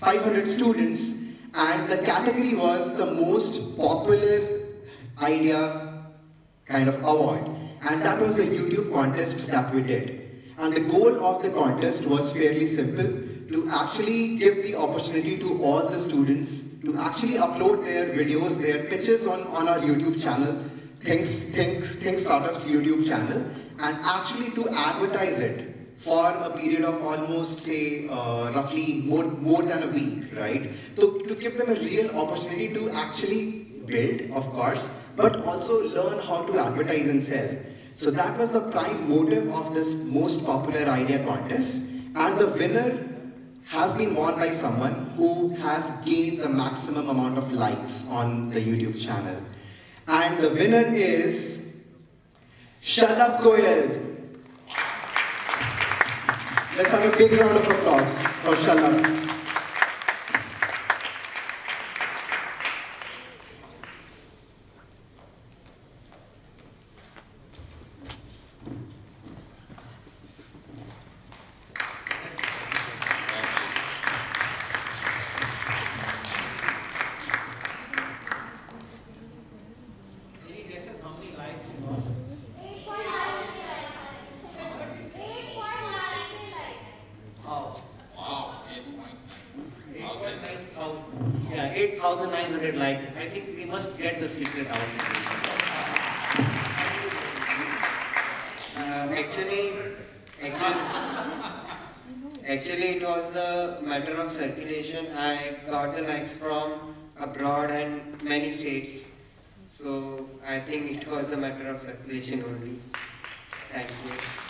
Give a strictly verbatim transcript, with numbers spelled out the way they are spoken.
five hundred students, and the category was the most popular idea kind of award. And that was the YouTube contest that we did. And the goal of the contest was fairly simple, to actually give the opportunity to all the students to actually upload their videos, their pitches on, on our YouTube channel, Things, Things, Things Startups YouTube channel, and actually to advertise it for a period of almost, say, uh, roughly more, more than a week, right? So to give them a real opportunity to actually build, of course, but also learn how to advertise and sell. So that was the prime motive of this most popular idea contest. And the winner has been won by someone who has gained the maximum amount of likes on the YouTube channel. And the winner is Shalabh Goyal. Let's have a big round of applause for Shalabh. Yeah, eight thousand nine hundred likes. I think we must get the secret out. Uh, actually, actually, actually, it was the matter of circulation. I got the likes from abroad and many states. So I think it was the matter of circulation only. Thank you.